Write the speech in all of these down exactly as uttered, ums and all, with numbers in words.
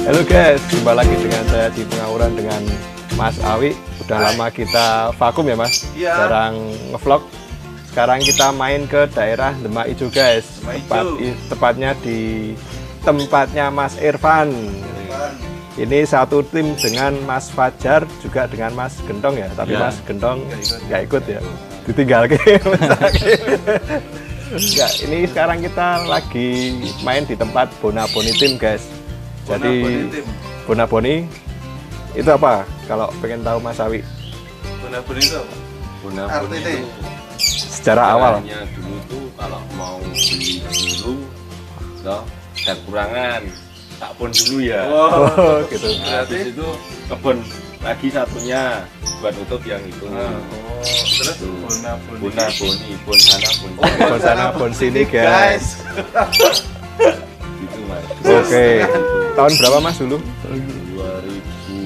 Halo guys, jumpa lagi dengan saya di Pengauran dengan Mas Awi. Udah Hai. Lama kita vakum ya Mas, iya. Jarang ngevlog. Sekarang kita main ke daerah Demak Ijo guys. Tepat, tepatnya di tempatnya Mas Irfan. Irfan. Ini satu tim dengan Mas Fajar, juga dengan Mas Gentong ya. Tapi ya. Mas Gentong nggak ikut, ikut ya, ditinggal ke. Enggak, ini sekarang kita lagi main di tempat Bona Boni Tim guys. Jadi Bona Boni itu apa? Kalau pengen tahu Mas Awi? Bona Boni itu apa? Bona Boni itu secara awal. Dulu tuh kalau mau beli dulu, loh, ada kurangan, tak pun dulu ya. Oh, gitu. Nah, habis itu kebun lagi satunya buat nutup yang itu. Oh, terus Bona Boni. Bona Boni, bon sana bon. Bon sana bon sini guys. Gitu Mas. Oke. Okay. Tahun berapa Mas dulu? dua ribu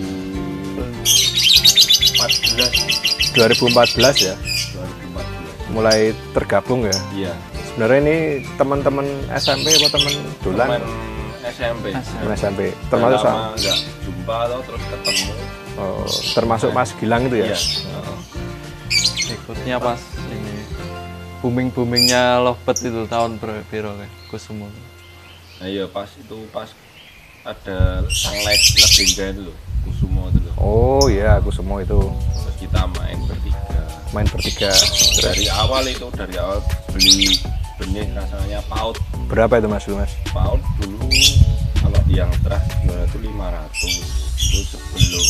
empat belas. dua ribu empat belas ya. dua ribu empat belas. Mulai tergabung ya. Iya. Sebenarnya ini teman-teman S M P atau teman dolan? Teman S M P. Teman S M P. Termasuk sama enggak jumpa atau terus ketemu. Oh, termasuk Mas Gilang itu ya? Iya. Oh. Ikutnya pas ini booming-boomingnya Lovebird itu tahun berapa kan? Kusumo. Nah iya pas itu pas ada sang legenda itu loh, Kusumo itu loh. Oh iya, Kusumo itu. Terus kita main bertiga. Main bertiga. Oh, dari awal itu dari awal beli benih rasanya paut. Berapa itu Mas dulu Mas? Paut dulu kalau yang terah jual itu lima ratus. Itu sebelum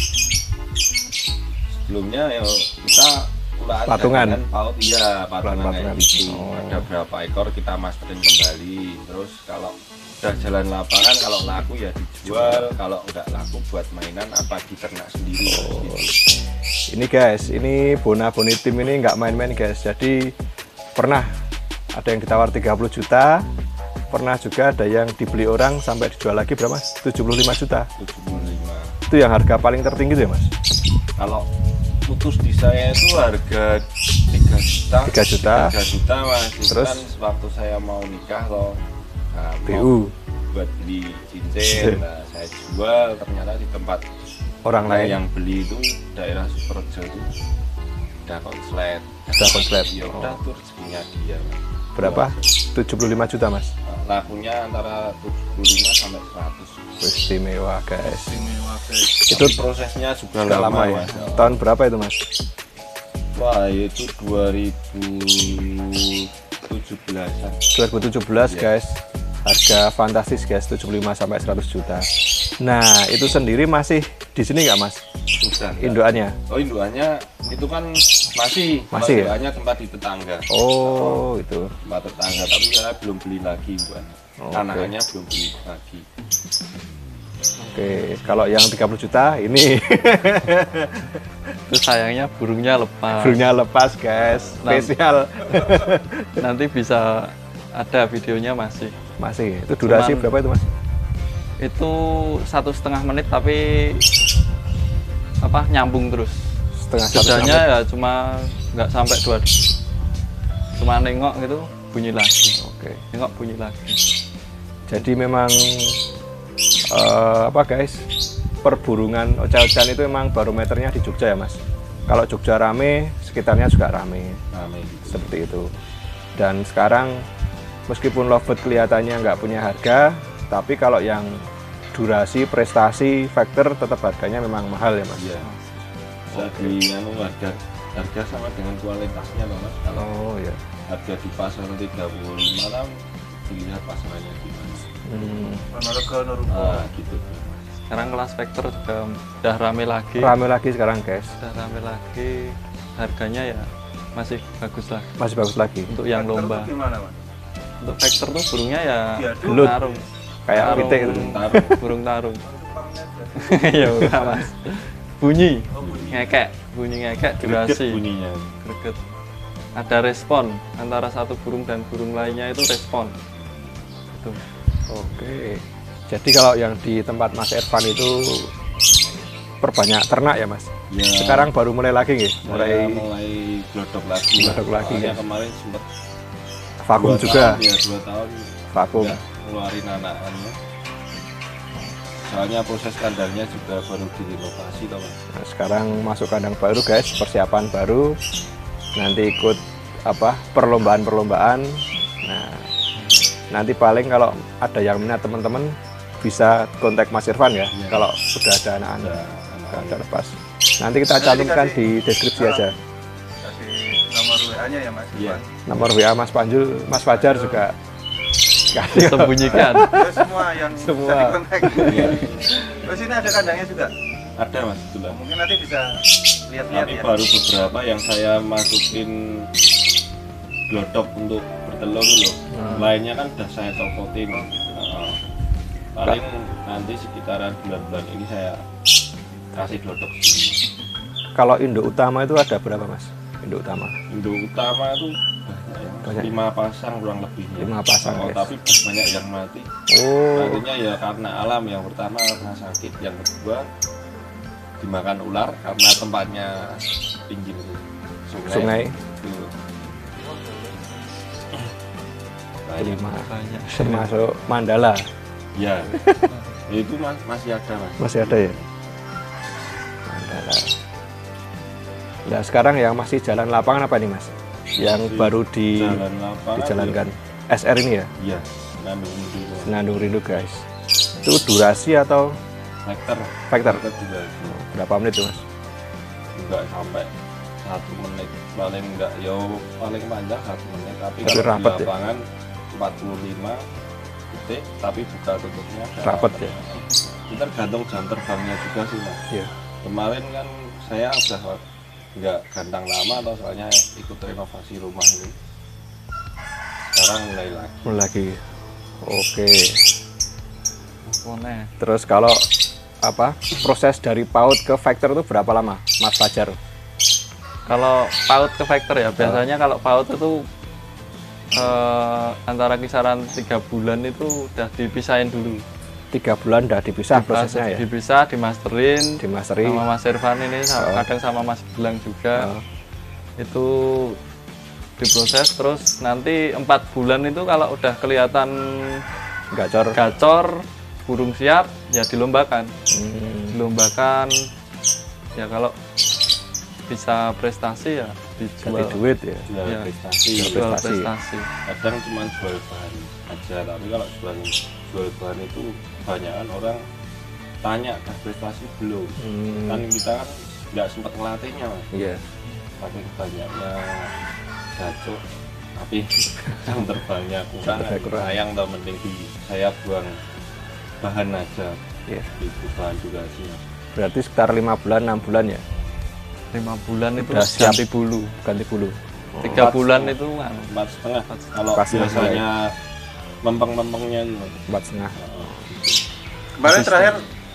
sebelumnya ya kita patungan paut iya patungan, patungan. Kayak gitu. Oh. Ada berapa ekor kita masukin kembali. Terus kalau udah jalan lapangan kalau laku ya dijual, kalau nggak laku buat mainan apa diternak sendiri. Oh. Ini guys, ini Bona Boni Tim ini nggak main-main guys. Jadi pernah ada yang ditawar tiga puluh juta, pernah juga ada yang dibeli orang sampai dijual lagi berapa Mas? tujuh puluh lima juta. tujuh puluh lima. Itu yang harga paling tertinggi tuh ya Mas? Kalau putus di saya itu harga tiga juta. tiga juta. tiga juta Mas. Terus kan waktu saya mau nikah loh. Nah, B U buat beli cincin, nah, saya jual ternyata di tempat orang lain yang beli itu daerah Superjo itu ada konslet. Ada konslet. Ya udah Oh. tuh rezekinya dia. Berapa? tujuh puluh lima juta Mas. Lakunya antara tujuh puluh lima sampai seratus. Istimewa guys. Istimewa guys. Itu prosesnya juga Sudah lama, lama ya. Mas. Tahun berapa itu Mas? Wah itu dua ribu tujuh belasan. dua ribu tujuh belas ya. Guys. Harga fantastis guys, tujuh puluh lima sampai seratus juta. Nah, itu sendiri masih di sini nggak Mas? Sudah. Indukannya? Oh, indukannya itu kan masih. Masih ya? Indukannya tempat di tetangga. Oh, itu. Tempat tetangga, tapi saya belum beli lagi indukannya. Oh, Anaknya okay. belum beli lagi. Oke, kalau yang tiga puluh juta ini. Itu sayangnya burungnya lepas. Burungnya lepas guys, spesial. Nanti bisa ada videonya masih. Masih. Itu durasi Cuman, berapa itu Mas? Itu satu setengah menit tapi apa nyambung terus. Setengah Jedanya ya cuma nggak sampai dua. Cuma nengok gitu bunyi lagi. Oke. Nengok bunyi lagi. Jadi memang uh, apa guys? Perburungan oca-ocan itu memang barometernya di Jogja ya Mas. Kalau Jogja rame, sekitarnya juga rame. Rame gitu. Seperti itu. Dan sekarang meskipun Lovebird kelihatannya nggak punya harga, tapi kalau yang durasi, prestasi, factor tetap harganya memang mahal ya Mas. Iya. Jadi anu harga harga sama dengan kualitasnya loh Mas. Kalau oh ya. Harga di pasar tiga puluh lima kan dilihat pasarannya gimana. Hmm. Harga normal. Ah gitu. Sekarang kelas vektor sudah udah rame lagi. Rame lagi sekarang guys. Sudah rame lagi. Harganya ya masih bagus lah. Masih bagus lagi. Untuk yang lomba. Gimana Mas? Untuk vektor tuh burungnya ya gelut. tarung. Kayak pitik itu. Tarung. Burung tarung. Ya udah Mas. Bunyi. Ngekek. Bunyi ngekek durasi. Bunyinya. Greget. Ada respon antara satu burung dan burung lainnya itu respon. Itu. Oke. Jadi kalau yang di tempat Mas Irfan itu perbanyak ternak ya Mas? Ya. Sekarang baru mulai lagi nih? Mulai mulai glodok lagi. Glodok lagi ya. Kemarin sempat vakum juga. Tahun, ya dua tahun vakum. Ngeluarin anakannya. soalnya proses kandangnya juga baru direnovasi toh Mas. Nah, sekarang masuk kandang baru guys, persiapan baru. Nanti ikut apa perlombaan-perlombaan. Nah, nanti paling kalau ada yang minat teman-teman bisa kontak Mas Irfan ya. Iya. Kalau udah ada anak-anak Ada udah ada lepas. Nanti kita cantumkan di deskripsi aja. Kasih nomor W A-nya ya Mas. Iya. Nomor W A Mas Panjul, Mas Fajar juga kasih. Sembunyikan. Terus semua yang Semua. bisa dikontak. Iya. Terus ini ada kandangnya juga. Ada Mas itulah. Mungkin nanti bisa lihat-lihat Tapi ya. baru beberapa yang saya masukin glodok untuk bertelur loh. Hmm. Lainnya kan udah saya copotin. Nah, paling nanti sekitaran bulan-bulan ini saya kasih glodok. Kalau induk utama itu ada berapa Mas? Induk utama Induk utama itu banyak ya, Mas. Banyak. lima pasang kurang lebihnya. Lima pasang, Oh, guys. tapi banyak yang mati. Oh, Artinya ya karena alam, yang pertama karena sakit, yang kedua dimakan ular karena tempatnya pinggir sungai. sungai Itu. Banyak. lima Banyak. termasuk Mandala Ya, itu mas, masih ada mas. masih ada ya. Mandala. Nah sekarang yang masih jalan lapangan apa nih Mas? Yang Masih baru di Jalan lapangan dijalankan S R ini ya, Iya, nambah dulu. Senandung Rindu guys. Itu durasi atau Hektar, faktor? hektar juga Berapa menit tuh Mas? enggak sampai satu menit, paling enggak ya paling panjang satu menit. Tapi Tapi kalau di rapet ya? lapangan empat puluh lima detik, tapi buka tutupnya ada Rapet ya? Itu tergantung jam terbangnya juga sih mas. Iya. Kemarin kan saya udah nggak gantang lama atau soalnya ikut renovasi rumah ini. Sekarang mulai lagi. Mulai lagi. Oke. Pokoknya. Terus kalau apa proses dari paut ke factor itu berapa lama Mas Fajar? Kalau paut ke factor ya, biasanya kalau paut itu eh, antara kisaran tiga bulan itu udah dipisahin dulu. Tiga bulan udah dipisah prosesnya ya? Dipisah, dimasterin, Di masteri. sama Mas Irfan ini, sama- Oh. kadang sama Mas Gilang juga. Oh. Itu diproses, terus nanti empat bulan itu kalau udah kelihatan Gacor. gacor, burung siap, ya dilombakan. Hmm. Dilombakan, ya kalau bisa prestasi ya Ganti dijual. duit ya. Jual Iya. prestasi. Jual prestasi. prestasi. Kadang cuma jual bahan aja, tapi kalau jual jual bahan itu kebanyakan orang tanya dah prestasi belum. Hmm. Kan kita kan nggak sempat ngelatihnya mas. Iya. Tapi banyaknya gacor, tapi jam terbangnya kurang, Terbangnya kurang. sayang tau, mending di saya buang bahan aja. Iya. Itu bahan juga sih. Berarti sekitar lima bulan, enam bulan ya Lima bulan itu Udah siap. ganti bulu. ganti bulu. Tiga Empat bulan setengah. itu anu, Empat setengah. Kalau Pas setengah. biasanya mempeng-mempengnya itu. Empat setengah. Oh, gitu. Kemarin terakhir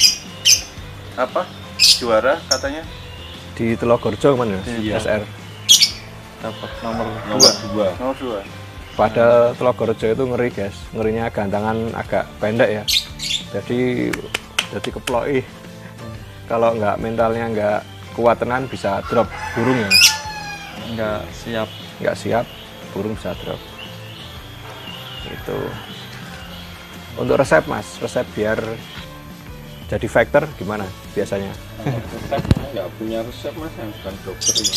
apa? Juara katanya. Di Telogorjo mana? Iya. S R. dapat nomor Nomor dua. dua. Nomor dua. Padahal Telogorjo itu ngeri guys. Ngerinya gantangan agak pendek ya. Jadi jadi keploi. Kalau nggak mentalnya nggak kuat tenan bisa drop burung ya. Nggak siap. Nggak siap burung bisa drop. Itu. Untuk resep mas, resep biar jadi factor gimana biasanya? Kalau resep saya nggak punya resep mas, yang bukan dokter ini.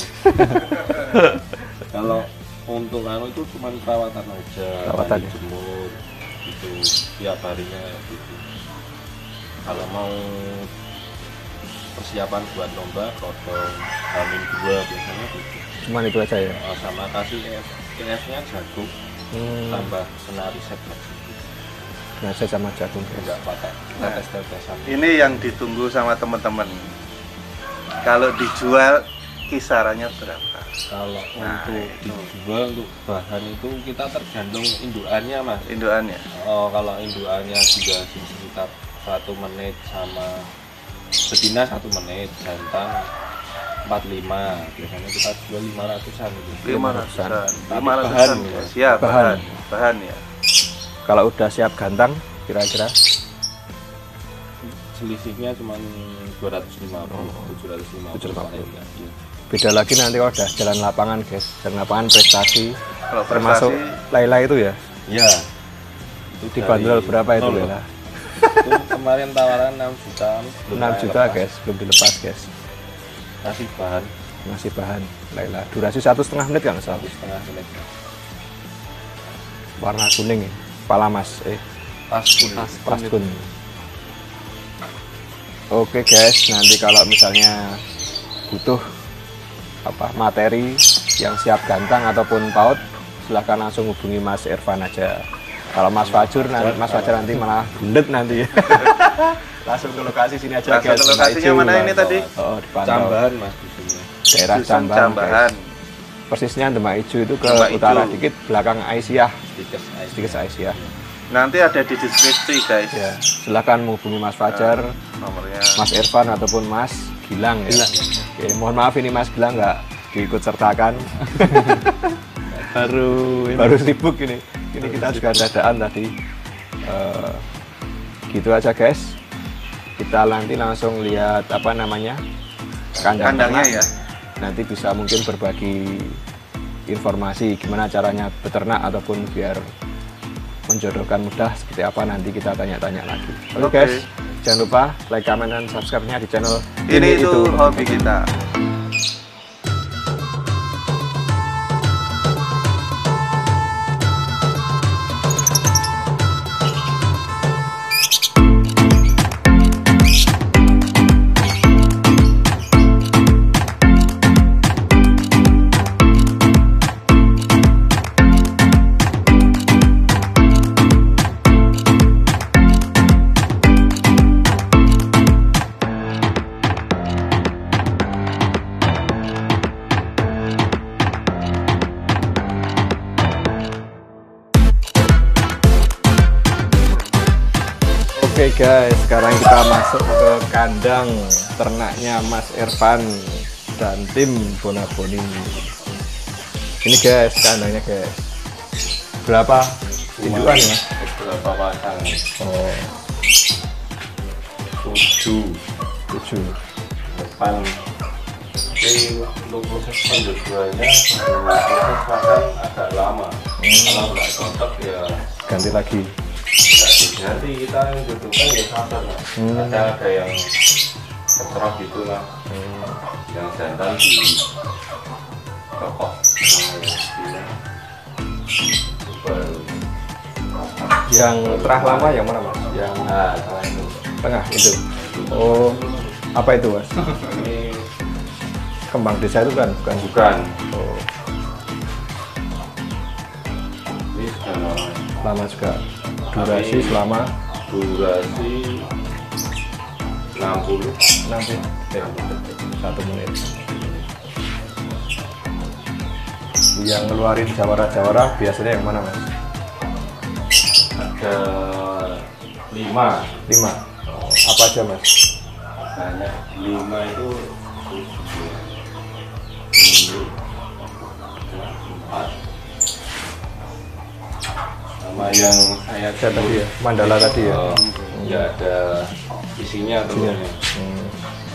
Kalau untuk anu itu cuma perawatan aja, Perawatan mandi ya? jemur itu tiap harinya gitu. Kalau mau persiapan buat lomba, kodong, hamin dua biasanya gitu. Cuman itu aja ya. Oh, sama kasih K F-nya jagung, Hmm, tambah kena riset lagi. nasi sama jagung guys. Enggak pakai kita tes tesan. Ini yang ditunggu sama teman-teman. Kalau dijual kisarannya berapa? Kalau Nah, untuk itu. dijual untuk bahan itu kita tergantung indukannya mas. Induannya. Oh, kalau indukannya juga di sekitar satu menit sama betina satu menit, jantan empat puluh lima. Biasanya kita jual lima ratusan gitu. lima ratusan. Tapi lima ratusan. bahan, Ya. ya. Siap, Bahan. bahan. Bahan ya. Kalau udah siap gantang, kira-kira Selisihnya cuma dua ratus lima puluh, tujuh ratus lima puluh. tujuh ratus lima puluh. paling enggak, iya. beda lagi nanti kalau udah jalan lapangan guys. Jalan lapangan prestasi, Kalau termasuk prestasi Laila itu ya. Iya. Itu Dibanderol dari berapa itu nol. Laila? Itu kemarin tawaran enam juta. enam juta guys, belum dilepas guys. Kasih bahan Masih bahan. Laila. Durasi satu setengah menit kan? Satu satu setengah menit. warna kuning, kepala mas. Eh, Paskun. Paskun. Oke guys, nanti kalau misalnya butuh apa materi yang siap gantang ataupun paut, silahkan langsung hubungi Mas Irfan aja. Kalau Mas Fajur nanti Mas Fajar nanti malah bundet nanti. Langsung ke lokasi sini aja Langsung guys. ke lokasinya mana ini tadi? Oh, dipantau. Cambahan mas di sini. Daerah Dusun Cambahan. Cambahan. Guys. Persisnya Demak Ijo itu ke Demak Ijo. utara dikit, belakang Aisyah, Sedikit air. sedikit Aisyah. Nanti ada di deskripsi guys. Ya, silakan menghubungi Mas Fajar, Nomornya. Mas Irfan ataupun Mas Gilang ya. Oke, mohon maaf ini Mas Gilang nggak diikut sertakan. Baru ini. Baru sibuk ini. Ini kita juga dadaan tadi. Eh, gitu aja guys. Kita nanti langsung lihat apa namanya kandang Kandangnya ternak. ya. Nanti bisa mungkin berbagi informasi gimana caranya beternak ataupun biar menjodohkan mudah seperti apa nanti kita tanya-tanya lagi. Oke Oke. guys, jangan lupa like, comment, dan subscribe-nya di channel Ini itu hobi kita. Oke guys, sekarang kita masuk ke kandang ternaknya Mas Irfan dan tim Bonaboni. Ini guys, kandangnya guys. Berapa indukan ya? Beberapa pasang. Oh, Tujuh. tujuh. Depan. Jadi untuk proses penjualannya, proses makan agak lama. Kalau nggak cocok ya Ganti lagi. nanti kita yang butuhkan ya sabar mas. Hmm. Ada ada yang keterok gitu lah, yang jantan di toko baru. Yang terah lama yang mana mas? Yang Nah setelah itu tengah itu. Oh, apa itu mas? ini Kembang desa itu kan? Bukan. bukan, Oh, ini sudah lama. lama juga. Durasi selama Durasi enam puluh nanti satu menit. Yang ngeluarin jawara-jawara biasanya yang mana mas? ada lima. Lima. Oh, apa aja mas? Banyak, lima itu ini empat sama yang saya Saya tadi ya, mandala tadi ya. Oh, ya ada isinya telurnya. Hmm.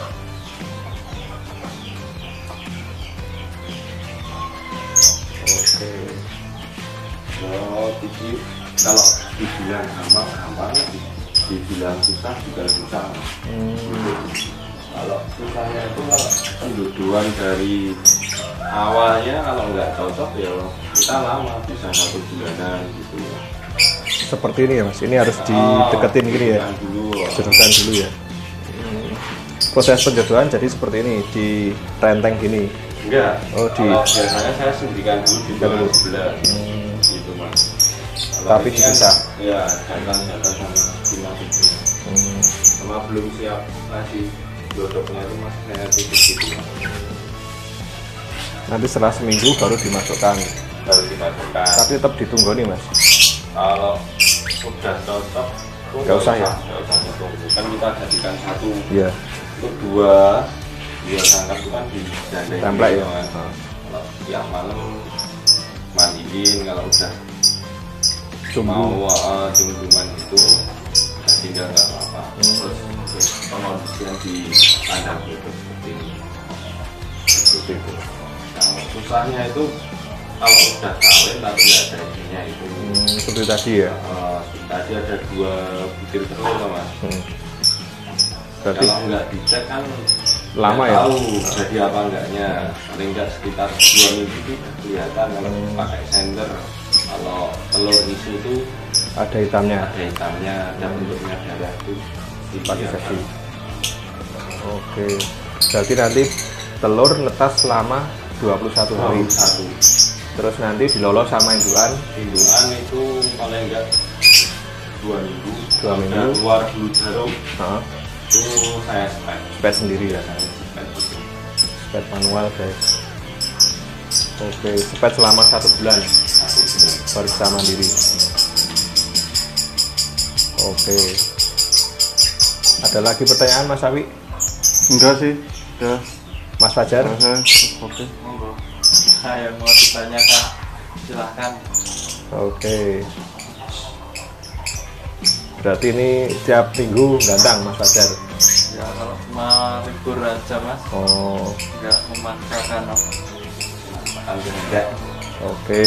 Oke. Kalau di kalau dibilang gampang gampang, dibilang susah juga susah. Hmm. Kalau susahnya itu kalau pendudukan dari awalnya kalau nggak cocok ya kita lama, bisa satu bulanan gitu. Seperti ini ya mas. Ini harus dideketin gini ya. Jodohkan dulu. Jodohkan dulu ya. Hmm. Proses penjodohan jadi seperti ini, di renteng gini. Enggak. Oh, di- Kalau biasanya saya suntikan dulu di Suntikan dulu. bulan sebelah. Hmm. Gitu mas. Kalau Tapi ini kan, dipisah. ya jantan-jantan sama bina itu. Hmm. Sama belum siap ngasih jodohnya itu mas saya tutup gitu mas. Nanti setelah seminggu baru dimasukkan. Baru dimasukkan. Tapi tetap ditunggu nih mas. Kalau udah cocok itu Nggak usah ya? nggak usah ditunggu. Kan kita jadikan satu. Iya. Untuk dua dua sangkar itu kan di jandeng Template gitu, ya? kan. Ah. Kalau tiap malam mandiin, kalau udah Tunggu. mau uh, cium-ciuman itu udah tinggal nggak apa-apa. Terus terus pengondisian di kandang itu seperti ini. Seperti itu. Nah, susahnya itu kalau udah kawin tapi nggak ada isinya itu Hmm, seperti tadi ya. uh, tadi ada dua butir telur loh, Mas. Hmm. Berarti Kalau nggak dicek kan lama nggak ya? tahu jadi apa enggaknya, paling nggak sekitar dua minggu itu udah kelihatan kalau Hmm. pakai sender. Kalau telur isu itu ada hitamnya. ada hitamnya, ada bentuknya darah itu Pasti kelihatan. jadi. Oke. Berarti nanti telur netas selama dua puluh satu hari. Satu Terus nanti dilolo sama indukan. indukan itu paling enggak dua minggu. Dua Kalau minggu. udah keluar dulu jarum Heeh. itu saya spek. Spet sendiri ya. Saya spek gitu. Spet manual guys. Oke, spet selama satu bulan Satu bulan. baru bisa mandiri. Oke. Ada lagi pertanyaan Mas Awi? Enggak sih, udah. Mas Fajar? Oke. Monggo. Nah, yang mau ditanyakan silahkan. Oke. Berarti ini tiap minggu gantang Mas Fajar? Ya kalau cuma libur aja Mas, Oh, nggak memaksakan Kalau tidak oke.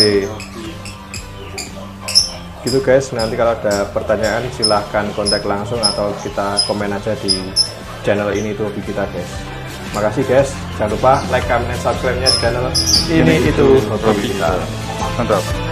Gitu guys, nanti kalau ada pertanyaan silahkan kontak langsung atau kita komen aja di channel ini itu hobi kita guys. Makasih guys, jangan lupa like, comment, dan subscribe-nya channel ini itu hobi kita. Mantap.